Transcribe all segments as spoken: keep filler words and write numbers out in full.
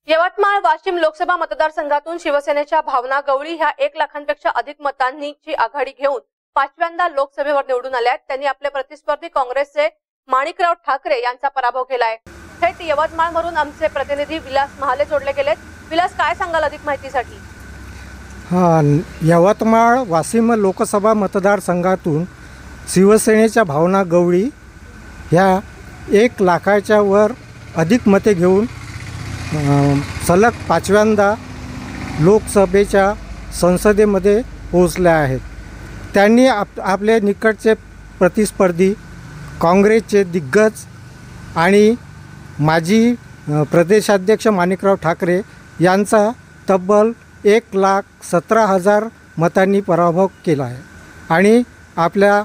यवतमाळ वाशिम लोकसभा मतदारसंघातून शिवसेनेच्या भावना गवळी ह्या एक लाखांपेक्षा अधिक मतांची आघाडी घेऊन पाचव्यांदा लोकसभेवर निवडून आल्यात। त्यांनी आपले प्रतिस्पर्धी काँग्रेसचे माणिकराव ठाकरे यांचा पराभव केलाय। थेट यवतमाळवरून आमचे प्रतिनिधी विलास महाले जोडले गेलेत। विलास, काय सांगाल अधिक माहितीसाठी? हा, यवतमाळ वाशिम लोकसभा मतदारसंघातून शिवसेनेच्या भावना गवळी ह्या एक लाखाच्या वर अधिक मते घेऊन सलग पाचव्यांदा लोकसभेच्या संसदेमध्ये पोहोचल्या आहेत। त्यांनी आप आपले निकटचे प्रतिस्पर्धी काँग्रेसचे दिग्गज आणि माजी प्रदेशाध्यक्ष माणिकराव ठाकरे यांचा तब्बल एक लाख सतरा हजार मतांनी पराभव केला आहे आणि आपल्या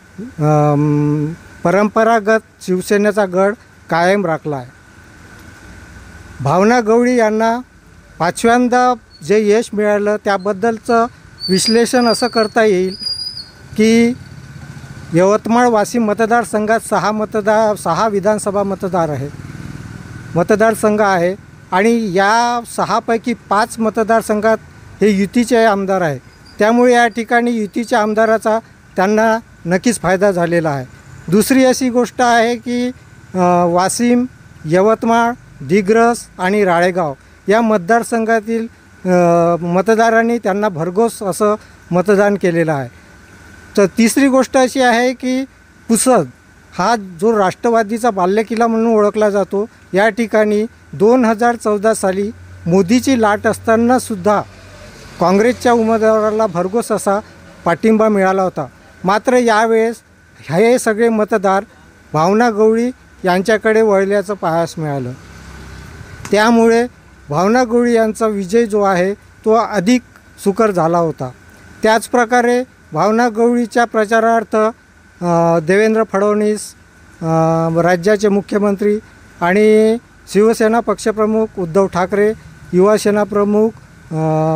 परंपरागत शिवसेनेचा गड कायम राखला आहे। भावना गवळी यांना पाचव्यांदा जे यश मिळालं त्याबद्दलचं विश्लेषण असं करता येईल की यवतमाळ वाशिम मतदारसंघात सहा मतदार सहा विधानसभा मतदार आहेत मतदारसंघ आहे आणि या सहापैकी पाच मतदारसंघात हे युतीचे आमदार आहेत। त्यामुळे या ठिकाणी युतीच्या आमदाराचा त्यांना नक्कीच फायदा झालेला आहे। दुसरी अशी गोष्ट आहे की वाशिम, यवतमाळ, दिग्रस आणि राळेगाव या मतदारसंघातील मतदारांनी त्यांना भरघोस असं मतदान केलेलं आहे। तर तिसरी गोष्ट अशी आहे की पुसद हा जो राष्ट्रवादीचा बालेकिल्ला म्हणून ओळखला जातो, या ठिकाणी दोन हजार चौदा साली मोदीची लाट असतानासुद्धा काँग्रेसच्या उमेदवाराला भरघोस असा पाठिंबा मिळाला होता। मात्र यावेळेस हे सगळे मतदार भावना गवळी यांच्याकडे वळल्याचं पाहायला मिळालं। त्यामुळे भावना गवळी यांचा विजय जो आहे तो अधिक सुकर झाला होता। त्याचप्रकारे भावना गवळीच्या प्रचारार्थ देवेंद्र फडणवीस राज्याचे मुख्यमंत्री आणि शिवसेना पक्षप्रमुख उद्धव ठाकरे, युवासेना प्रमुख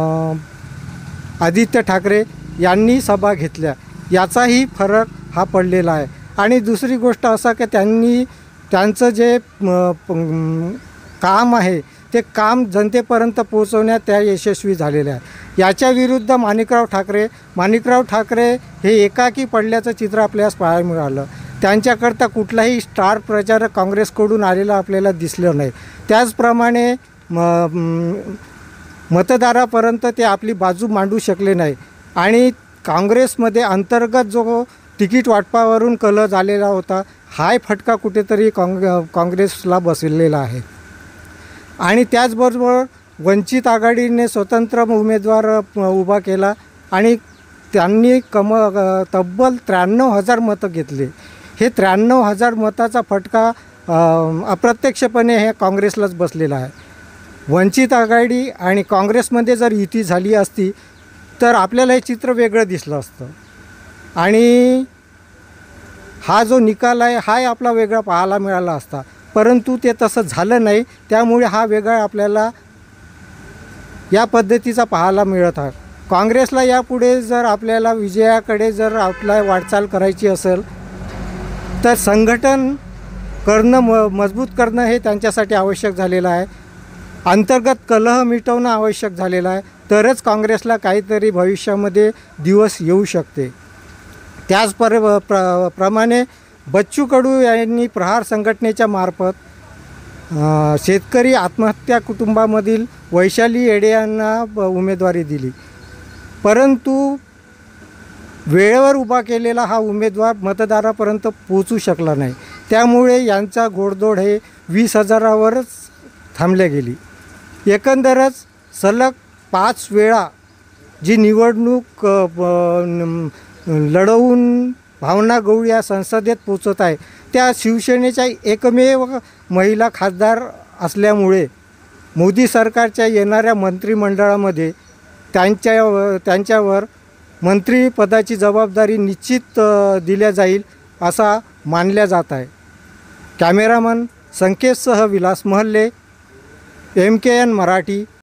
आदित्य ठाकरे यांनी सभा घेतल्या, याचाही फरक हा पडलेला आहे। आणि दुसरी गोष्ट असं की त्यांनी त्यांचं जे काम आहे ते काम जनतेपर्यंत पोहोचवण्यात त्या यशस्वी झालेले आहे। याच्या विरुद्ध माणिकराव ठाकरे माणिकराव ठाकरे हे एकाकी पडल्याचं चित्र आपल्याला पाहायला मिळालं। त्यांच्याकरता कुठलाही स्टार प्रचारक काँग्रेसकडून आलेला आपल्याला दिसलं नाही। त्याचप्रमाणे म मतदारापर्यंत ते आपली बाजू मांडू शकले नाही आणि काँग्रेसमध्ये अंतर्गत जो तिकीट वाटपावरून कलह झालेला होता, हाय फटका कुठेतरी काँग काँग्रेसला बसलेला आहे। आणि त्याचबरोबर वंचित आघाडीने स्वतंत्र उमेदवार उभा केला आणि त्यांनी कम तब्बल त्र्याण्णव हजार मतं घेतले। हे त्र्याण्णव हजार मताचा फटका अप्रत्यक्षपणे हे काँग्रेसलाच बसलेला आहे। वंचित आघाडी आणि काँग्रेसमध्ये जर युती झाली असती तर आपल्याला हे चित्र वेगळं दिसलं असतं आणि हा जो निकाल आहे हाही आपला वेगळा पाहायला मिळाला असता, परंतु ते तसं झालं नाही। त्यामुळे हा वेगळा आपल्याला या पद्धतीचा पाहायला मिळत आहे। काँग्रेसला यापुढे जर आपल्याला विजयाकडे जर आपला वाटचाल करायची असेल तर संघटन करणं म मजबूत करणं हे त्यांच्यासाठी आवश्यक झालेलं आहे। अंतर्गत कलह मिटवणं आवश्यक झालेलं आहे, तरच काँग्रेसला काहीतरी भविष्यामध्ये दिवस येऊ शकते। त्याच पर प्र प्रमाणे बच्चू कडू यांनी प्रहार संघटनेच्या मार्फत शेतकरी आत्महत्या कुटुंबामधील वैशाली येडे यांना उमेदवारी दिली, परंतु वेळेवर उभा केलेला हा उमेदवार मतदारापर्यंत पोहोचू शकला नाही। त्यामुळे यांचा घोडदौड हे वीस हजारावरच थांबले गेली। एकंदरच सलग पाच वेळा जी निवडणूक लढवून भावना गवळी या संसदेत पोचत आहे, त्या शिवसेनेच्या एकमेव महिला खासदार असल्यामुळे मोदी सरकारच्या येणाऱ्या मंत्रिमंडळामध्ये त्यांच्या त्यांच्यावर मंत्रिपदाची जबाबदारी निश्चित दिल्या जाईल असा मानल्या जात आहे। कॅमेरामन संकेतसह Vilas Mahale, M K N Marathi,